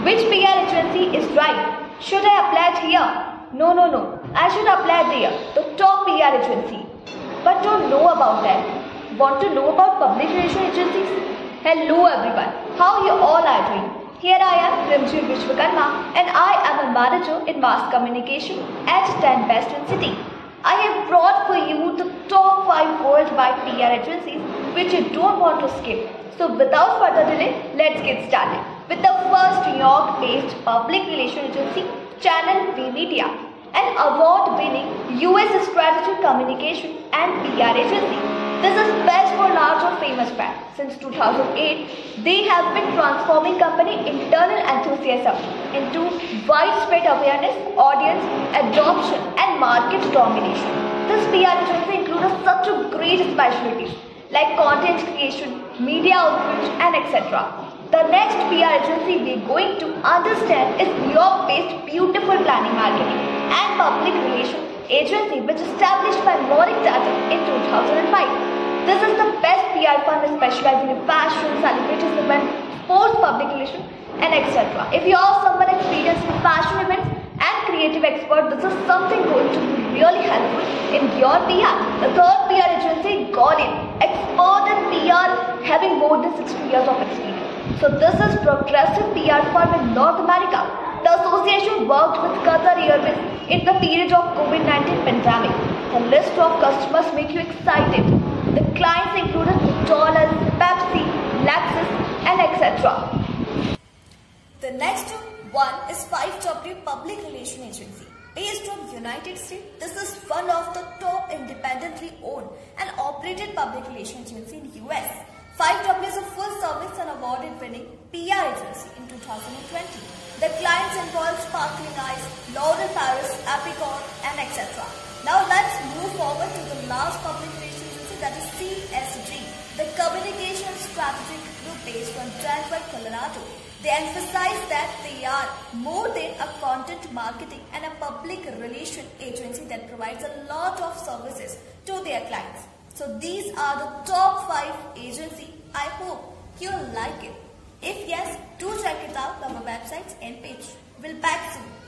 Which PR agency is right? Should I apply it here? No. I should apply it there, the top PR agency. But don't know about them. Want to know about public relation agencies? Hello everyone, how you all are doing? Here I am, Rimji Vishwakarma, and I am a manager in mass communication at 10 Best in City. I have brought for you the top 5 worldwide PR agencies which you don't want to skip. So without further delay, let's get started with the first New York-based public relations agency, Channel V Media, an award-winning US strategic communication and PR agency. This is best for large or famous brands. Since 2008, they have been transforming company internal enthusiasm into widespread awareness, audience adoption, and market domination. This PR agency includes such a great specialties like content creation, media outreach, and etc. The next PR agency we are going to understand is New York-based Beautiful Planning Marketing and Public Relations Agency, which established by Morik Tata in 2005. This is the best PR firm specializing in fashion, celebrities events, sports, public relations, and etc. If you are someone experienced in fashion events and creative expert, this is something going to be really helpful in your PR. The third PR agency, Golin, expert in PR having more than 60 years of experience. So this is progressive PR firm in North America. The association worked with Qatar Airways in the period of COVID-19 pandemic. The list of customers make you excited. The clients included McDonald's, Pepsi, Lexus, and etc. The next one is 5W Public Relations Agency. Based on United States, this is one of the top independently owned and operated public relations agency in the US. 5W is a full service and award-winning PR agency in 2020. The clients involve Sparkling Eyes, L'Oréal Paris, Epicor, and etc. Now let's move forward to the last public relations agency, that is CSG, the Communication Strategic Group based on Denver, Colorado. They emphasize that they are more than a content marketing and a public relation agency that provides a lot of services to their clients. So these are the top 5 agencies. I hope you like it. If yes, do check it out on our websites and page. We'll back soon.